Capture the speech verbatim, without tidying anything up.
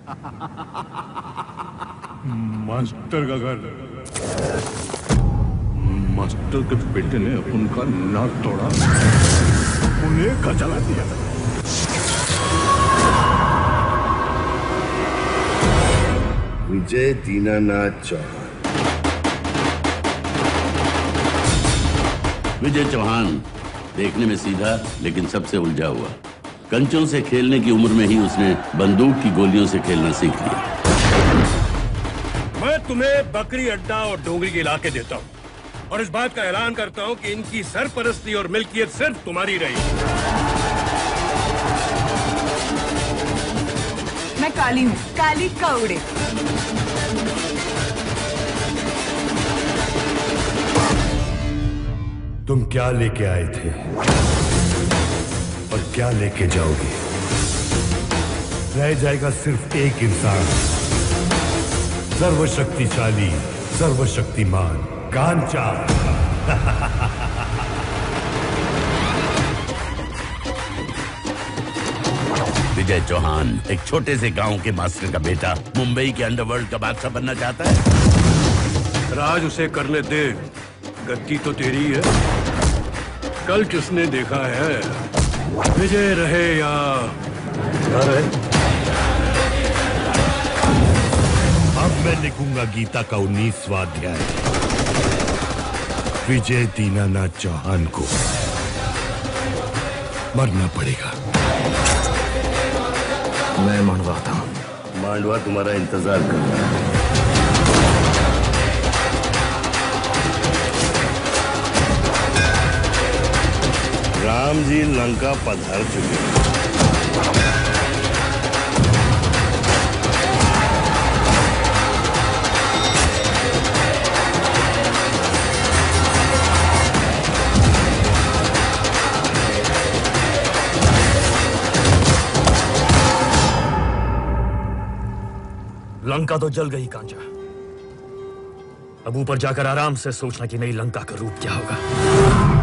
Master का घर, master के बेटे ने उनका नाक तोड़ा, उन्हें घर जला दिया। विजय दीनानाथ चौहान। विजय चौहान देखने में सीधा लेकिन सबसे उलझा हुआ। कंचों से खेलने की उम्र में ही उसने बंदूक की गोलियों से खेलना सीख लिया। मैं तुम्हें बकरी अड्डा और डोंगरी के इलाके देता हूँ और इस बात का ऐलान करता हूँ कि इनकी सरपरस्ती और मिल्कियत सिर्फ तुम्हारी रही। मैं काली हूँ, काली कौड़े। तुम क्या लेके आए थे और क्या लेके जाओगे? रह जाएगा सिर्फ एक इंसान, सर्वशक्तिशाली, सर्वशक्तिमान कांचा। विजय चौहान एक छोटे से गांव के मास्टर का बेटा मुंबई के अंडरवर्ल्ड का बादशाह बनना चाहता है। राज उसे करने दे, गद्दी तो तेरी है। कल किसने देखा है विजय रहे या न रहे? अब मैं लिखूंगा गीता का उन्नीसवां अध्याय। विजय दीनानाथ चौहान को मरना पड़ेगा। मैं मांडवाता हूं। मांडवा तुम्हारा इंतजार कर रहा है। राम जी लंका पधार चुके हैं। लंका तो जल गई कांचा। अब ऊपर जाकर आराम से सोचना कि नई लंका का रूप क्या होगा।